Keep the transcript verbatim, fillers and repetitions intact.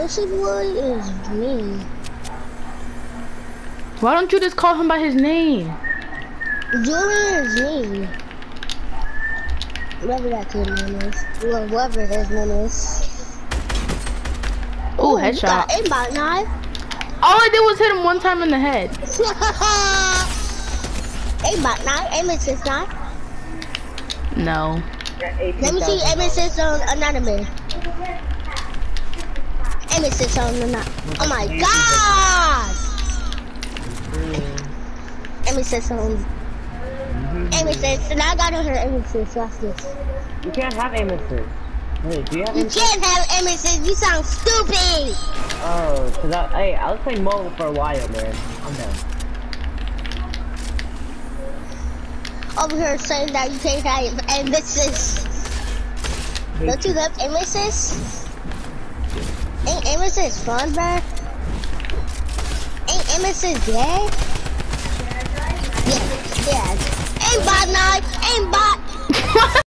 pussy boy is me. Why don't you just call him by his name? Julian is me. Whatever that kid's name is. Well, whatever his name is. Ooh, Ooh, headshot. Got aimbot knife. All I did was hit him one time in the head. Aimbot knife. Aim assist knife. No. Let me see aim assist on another man. Aim assist on another. Oh my god! Aim assist on. Aim assist. And I got on her aim assist. Watch this. You can't have aim assist. Wait, do you have You aim assist? can't have aim assist. You sound stupid. Oh, cause I, hey, I was playing mobile for a while, man. I'm done. Over here saying that you can't have aim assist. Don't you love aim assist? Ain't aim assist fun, bruh? Ain't aim assist gay? Yeah, yeah. Aimbot knife, aimbot.